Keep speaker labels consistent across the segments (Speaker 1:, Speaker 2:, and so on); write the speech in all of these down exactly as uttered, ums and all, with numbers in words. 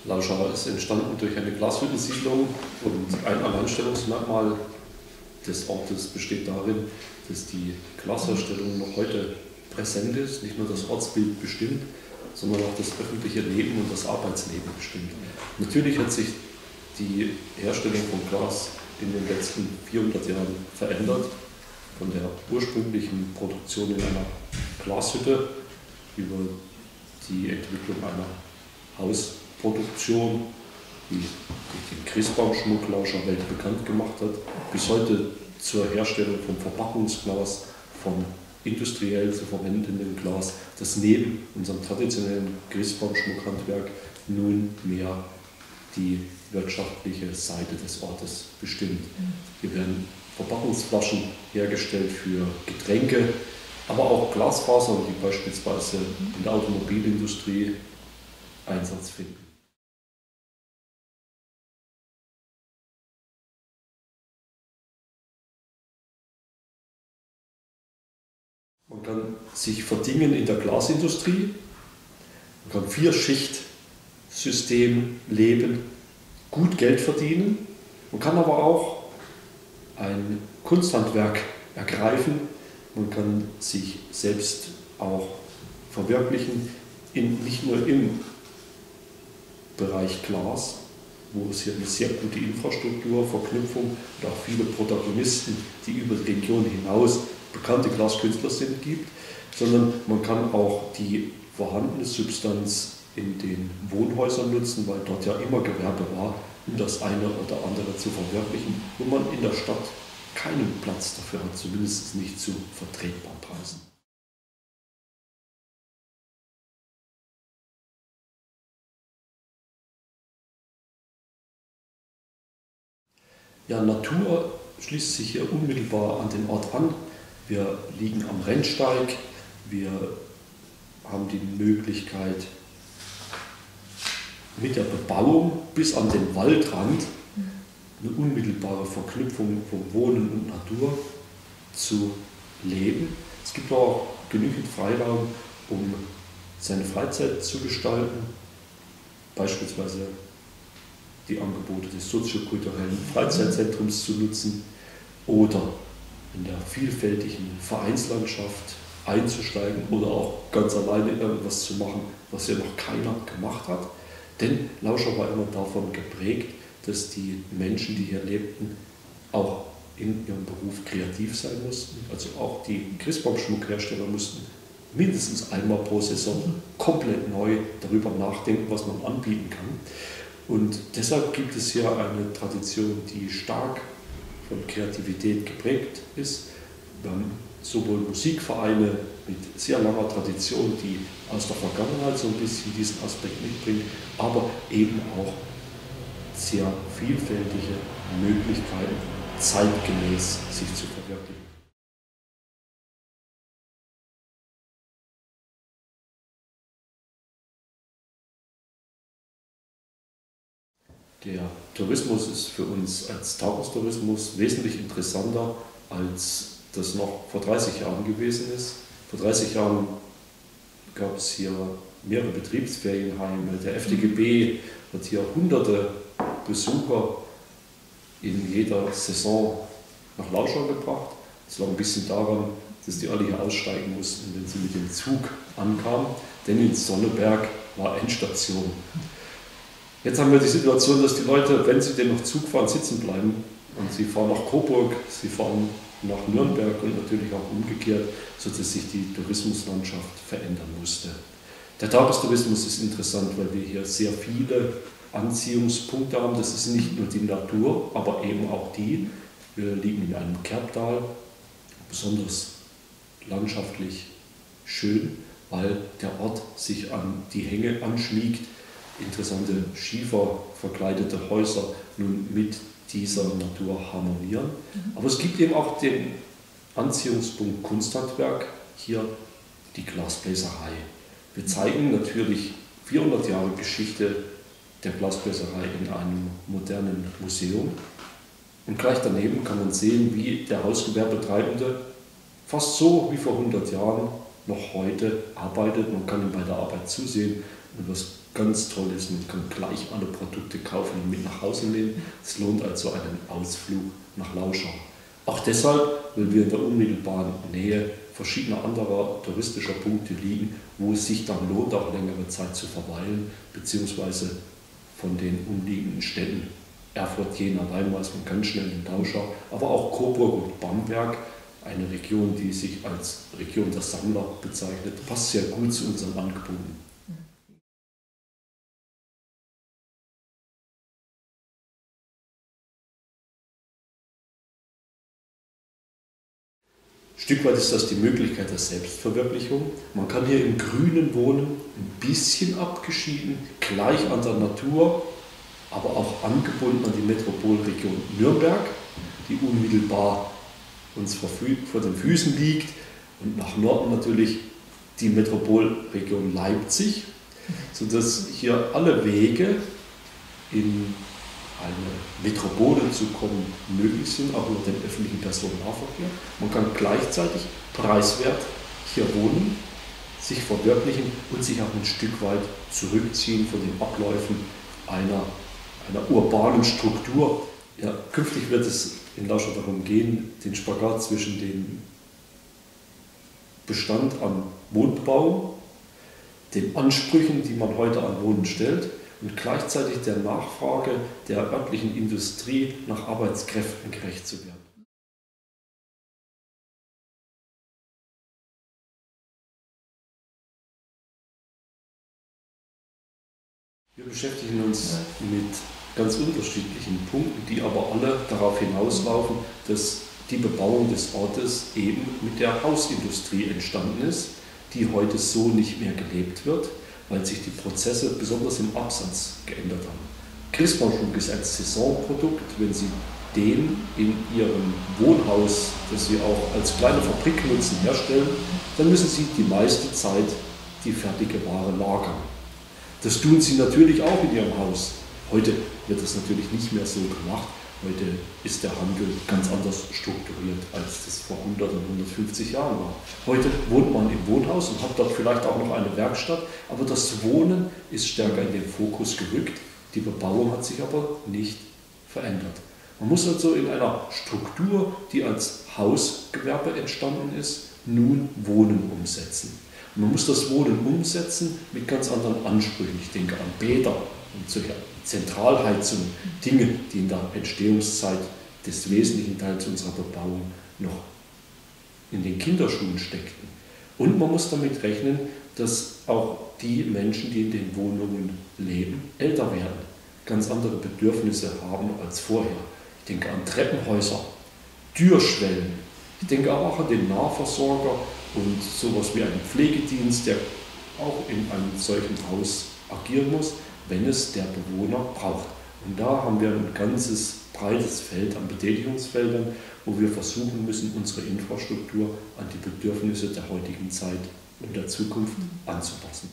Speaker 1: Lauschauer ist entstanden durch eine Glashüttensiedlung und ein Alleinstellungsmerkmal des Ortes besteht darin, dass die Glasherstellung noch heute präsent ist, nicht nur das Ortsbild bestimmt, sondern auch das öffentliche Leben und das Arbeitsleben bestimmt. Natürlich hat sich die Herstellung von Glas in den letzten vierhundert Jahren verändert, von der ursprünglichen Produktion in einer Glashütte über die Entwicklung einer Hausproduktion, die durch den Christbaumschmuck Lauscher weltbekannt gemacht hat, bis heute zur Herstellung von Verpackungsglas, von industriell zu verwendendem Glas, das neben unserem traditionellen Christbaumschmuckhandwerk nunmehr die wirtschaftliche Seite des Ortes bestimmt. Hier werden Verpackungsflaschen hergestellt für Getränke, aber auch Glasfasern, die beispielsweise in der Automobilindustrie Einsatz finden. Man kann sich verdingen in der Glasindustrie, man kann Vier-Schicht-System leben, gut Geld verdienen, man kann aber auch ein Kunsthandwerk ergreifen, man kann sich selbst auch verwirklichen, in, nicht nur im Bereich Glas, wo es hier eine sehr gute Infrastruktur, Verknüpfung und auch viele Protagonisten, die über die Region hinaus bekannte Glaskünstler sind, gibt, sondern man kann auch die vorhandene Substanz in den Wohnhäusern nutzen, weil dort ja immer Gewerbe war, um das eine oder andere zu verwirklichen, wo man in der Stadt keinen Platz dafür hat, zumindest nicht zu vertretbaren Preisen. Ja, Natur schließt sich hier unmittelbar an den Ort an. Wir liegen am Rennsteig, wir haben die Möglichkeit, mit der Bebauung bis an den Waldrand eine unmittelbare Verknüpfung von Wohnen und Natur zu leben. Es gibt auch genügend Freiraum, um seine Freizeit zu gestalten, beispielsweise die Angebote des soziokulturellen Freizeitzentrums zu nutzen oder in der vielfältigen Vereinslandschaft einzusteigen oder auch ganz alleine irgendwas zu machen, was ja noch keiner gemacht hat. Denn Lauscher war immer davon geprägt, dass die Menschen, die hier lebten, auch in ihrem Beruf kreativ sein mussten. Also auch die Christbaumschmuckhersteller mussten mindestens einmal pro Saison komplett neu darüber nachdenken, was man anbieten kann. Und deshalb gibt es hier eine Tradition, die stark von Kreativität geprägt ist. Wir haben sowohl Musikvereine mit sehr langer Tradition, die aus der Vergangenheit so ein bisschen diesen Aspekt mitbringen, aber eben auch sehr vielfältige Möglichkeiten, zeitgemäß sich zu verwirklichen. Der Tourismus ist für uns als Tagestourismus wesentlich interessanter, als das noch vor dreißig Jahren gewesen ist. Vor dreißig Jahren gab es hier mehrere Betriebsferienheime. Der F D G B hat hier hunderte Besucher in jeder Saison nach Lauschau gebracht. Das lag ein bisschen daran, dass die alle hier aussteigen mussten, wenn sie mit dem Zug ankamen, denn in Sonneberg war Endstation. Jetzt haben wir die Situation, dass die Leute, wenn sie denn noch Zug fahren, sitzen bleiben und sie fahren nach Coburg, sie fahren nach Nürnberg und natürlich auch umgekehrt, sodass sich die Tourismuslandschaft verändern musste. Der Tagestourismus ist interessant, weil wir hier sehr viele Anziehungspunkte haben. Das ist nicht nur die Natur, aber eben auch die. Wir liegen in einem Kerbtal, besonders landschaftlich schön, weil der Ort sich an die Hänge anschmiegt. Interessante schieferverkleidete Häuser nun mit dieser Natur harmonieren. Aber es gibt eben auch den Anziehungspunkt Kunsthandwerk, hier die Glasbläserei. Wir zeigen natürlich vierhundert Jahre Geschichte der Glasbläserei in einem modernen Museum. Und gleich daneben kann man sehen, wie der Hausgewerbetreibende fast so wie vor hundert Jahren noch heute arbeitet. Man kann ihm bei der Arbeit zusehen Und was ganz toll ist, man kann gleich alle Produkte kaufen und mit nach Hause nehmen. Es lohnt also einen Ausflug nach Lauschau. Auch deshalb, weil wir in der unmittelbaren Nähe verschiedener anderer touristischer Punkte liegen, wo es sich dann lohnt, auch längere Zeit zu verweilen, beziehungsweise von den umliegenden Städten. Erfurt, Jena, allein weiß man ganz schnell in Lauschau, aber auch Coburg und Bamberg, eine Region, die sich als Region der Sammler bezeichnet, passt sehr gut zu unseren Angeboten. Ein Stück weit ist das die Möglichkeit der Selbstverwirklichung. Man kann hier im Grünen wohnen, ein bisschen abgeschieden, gleich an der Natur, aber auch angebunden an die Metropolregion Nürnberg, die unmittelbar uns vor den Füßen liegt, und nach Norden natürlich die Metropolregion Leipzig, sodass hier alle Wege in eine Metropole zu kommen möglich sind, auch über den öffentlichen Personennahverkehr. Man kann gleichzeitig preiswert hier wohnen, sich verwirklichen und sich auch ein Stück weit zurückziehen von den Abläufen einer, einer urbanen Struktur. Ja, künftig wird es in Lauschau darum gehen, den Spagat zwischen dem Bestand an Wohnbebauung, den Ansprüchen, die man heute an Wohnen stellt, und gleichzeitig der Nachfrage der örtlichen Industrie nach Arbeitskräften gerecht zu werden. Wir beschäftigen uns mit ganz unterschiedlichen Punkten, die aber alle darauf hinauslaufen, dass die Bebauung des Ortes eben mit der Hausindustrie entstanden ist, die heute so nicht mehr gelebt wird, weil sich die Prozesse besonders im Absatz geändert haben. Christbaumschmuck ist ein Saisonprodukt. Wenn Sie den in Ihrem Wohnhaus, das Sie auch als kleine Fabrik nutzen, herstellen, dann müssen Sie die meiste Zeit die fertige Ware lagern. Das tun Sie natürlich auch in Ihrem Haus. Heute wird das natürlich nicht mehr so gemacht. Heute ist der Handel ganz anders strukturiert, als das vor hundert und hundertfünfzig Jahren war. Heute wohnt man im Wohnhaus und hat dort vielleicht auch noch eine Werkstatt, aber das Wohnen ist stärker in den Fokus gerückt. Die Bebauung hat sich aber nicht verändert. Man muss also in einer Struktur, die als Hausgewerbe entstanden ist, nun Wohnen umsetzen. Und man muss das Wohnen umsetzen mit ganz anderen Ansprüchen. Ich denke an Bäder und solche Zentralheizung, Dinge, die in der Entstehungszeit des wesentlichen Teils unserer Bebauung noch in den Kinderschuhen steckten. Und man muss damit rechnen, dass auch die Menschen, die in den Wohnungen leben, älter werden, ganz andere Bedürfnisse haben als vorher. Ich denke an Treppenhäuser, Türschwellen, ich denke aber auch an den Nahversorger und sowas wie einen Pflegedienst, der auch in einem solchen Haus agieren muss, wenn es der Bewohner braucht. Und da haben wir ein ganzes breites Feld an Betätigungsfeldern, wo wir versuchen müssen, unsere Infrastruktur an die Bedürfnisse der heutigen Zeit und der Zukunft anzupassen.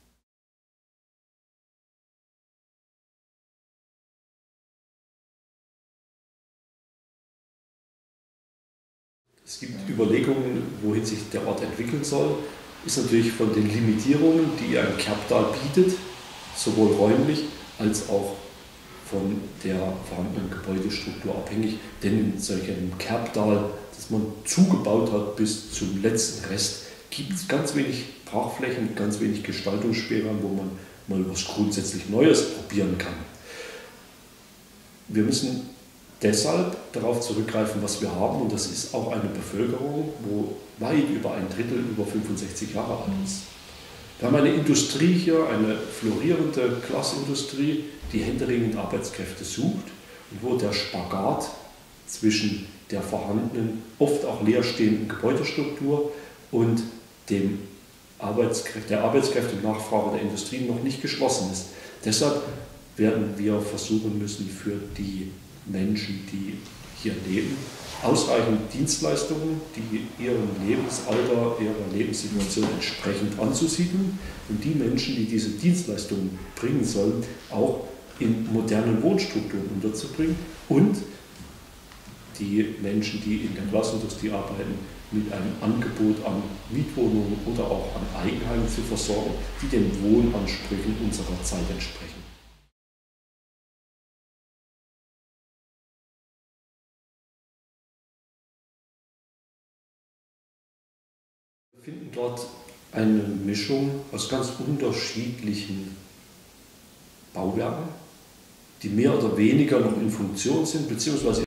Speaker 1: Es gibt Überlegungen, wohin sich der Ort entwickeln soll. Ist natürlich von den Limitierungen, die ein Kerbtal bietet, sowohl räumlich als auch von der vorhandenen Gebäudestruktur abhängig. Denn in solchem Kerbtal, das man zugebaut hat bis zum letzten Rest, gibt es ganz wenig Brachflächen, ganz wenig Gestaltungsspielraum, wo man mal was grundsätzlich Neues probieren kann. Wir müssen deshalb darauf zurückgreifen, was wir haben, und das ist auch eine Bevölkerung, wo weit über ein Drittel über fünfundsechzig Jahre alt ist. Wir haben eine Industrie hier, eine florierende Glasindustrie, die händeringend Arbeitskräfte sucht und wo der Spagat zwischen der vorhandenen, oft auch leerstehenden Gebäudestruktur und dem Arbeitskräfte, der Arbeitskräfte-Nachfrage der Industrie noch nicht geschlossen ist. Deshalb werden wir versuchen müssen, für die Menschen, die hier leben, ausreichend Dienstleistungen, die ihrem Lebensalter, ihrer Lebenssituation entsprechend anzusiedeln, und die Menschen, die diese Dienstleistungen bringen sollen, auch in modernen Wohnstrukturen unterzubringen und die Menschen, die in der Glasindustrie arbeiten, mit einem Angebot an Mietwohnungen oder auch an Eigenheimen zu versorgen, die den Wohnansprüchen unserer Zeit entsprechen. Wir finden dort eine Mischung aus ganz unterschiedlichen Bauwerken, die mehr oder weniger noch in Funktion sind, beziehungsweise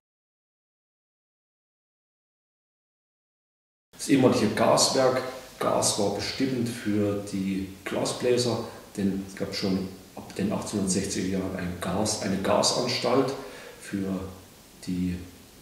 Speaker 1: das ehemalige Gaswerk. Gas war bestimmend für die Glasbläser, denn es gab schon ab den achtzehnhundertsechziger Jahren ein Gas, eine Gasanstalt für die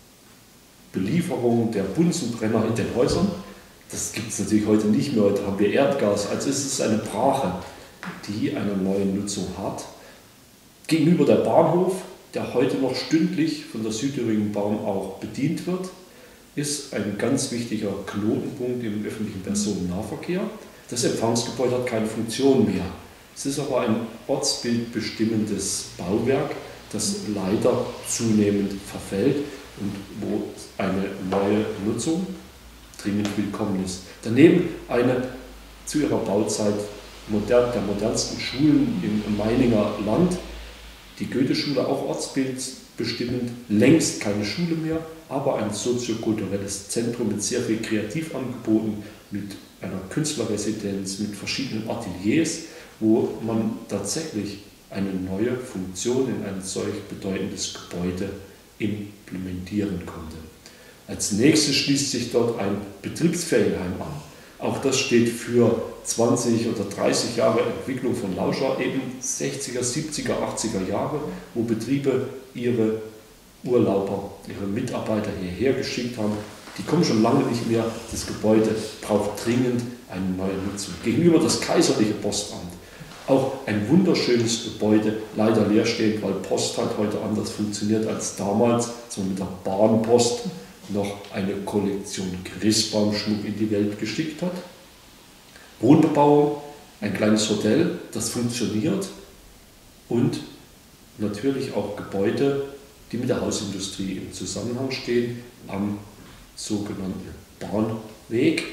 Speaker 1: Belieferung der Bunsenbrenner in den Häusern. Das gibt es natürlich heute nicht mehr, heute haben wir Erdgas, also ist es eine Brache, die eine neue Nutzung hat. Gegenüber der Bahnhof, der heute noch stündlich von der Südthüringen Bahn auch bedient wird, ist ein ganz wichtiger Knotenpunkt im öffentlichen Personennahverkehr. Das Empfangsgebäude hat keine Funktion mehr. Es ist aber ein ortsbildbestimmendes Bauwerk, das leider zunehmend verfällt und wo eine neue Nutzung dringend willkommen ist. Daneben eine zu ihrer Bauzeit modern, der modernsten Schulen im Meininger Land, die Goetheschule, auch ortsbildbestimmend, längst keine Schule mehr, aber ein soziokulturelles Zentrum mit sehr viel Kreativangeboten, mit einer Künstlerresidenz, mit verschiedenen Ateliers, wo man tatsächlich eine neue Funktion in ein solch bedeutendes Gebäude implementieren konnte. Als nächstes schließt sich dort ein Betriebsferienheim an. Auch das steht für zwanzig oder dreißig Jahre Entwicklung von Lauscha, eben sechziger, siebziger, achtziger Jahre, wo Betriebe ihre Urlauber, ihre Mitarbeiter hierher geschickt haben. Die kommen schon lange nicht mehr. Das Gebäude braucht dringend eine neue Nutzung. Gegenüber das kaiserliche Postamt. Auch ein wunderschönes Gebäude, leider leerstehend, weil Post halt heute anders funktioniert als damals, als man mit der Bahnpost noch eine Kollektion Christbaumschmuck in die Welt geschickt hat. Wohnbebauung, ein kleines Hotel, das funktioniert, und natürlich auch Gebäude, die mit der Hausindustrie im Zusammenhang stehen, am sogenannten Bahnweg.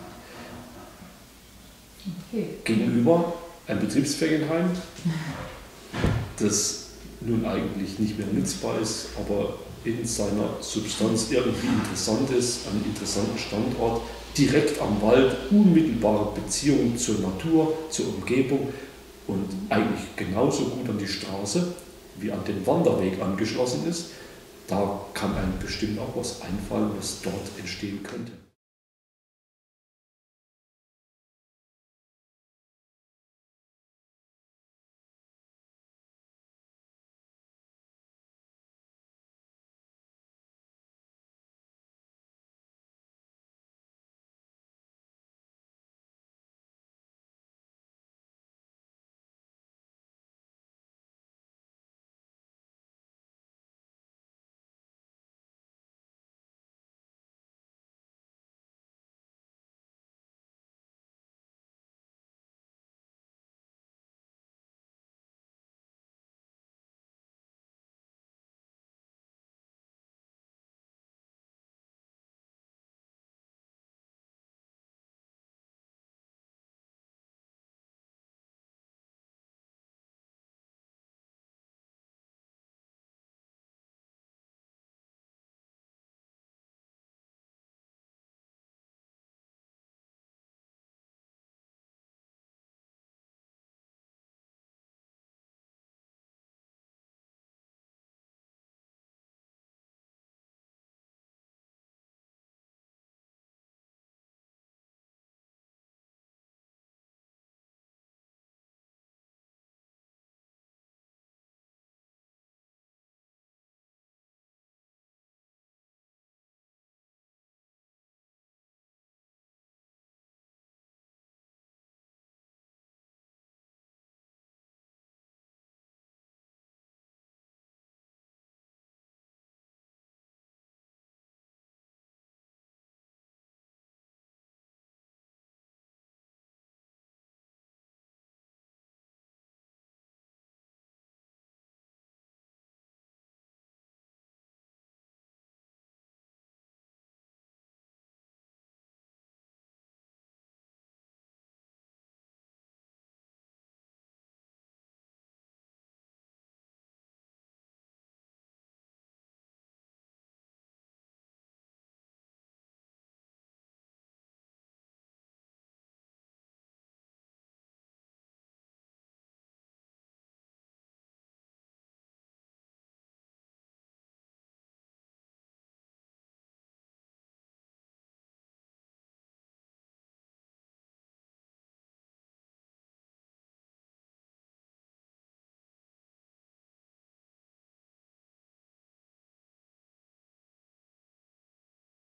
Speaker 1: Okay. Gegenüber ein Betriebsferienheim, das nun eigentlich nicht mehr nutzbar ist, aber in seiner Substanz irgendwie interessant ist, einen interessanten Standort, direkt am Wald, unmittelbare Beziehung zur Natur, zur Umgebung und eigentlich genauso gut an die Straße wie an den Wanderweg angeschlossen ist. Da kann einem bestimmt auch was einfallen, was dort entstehen könnte.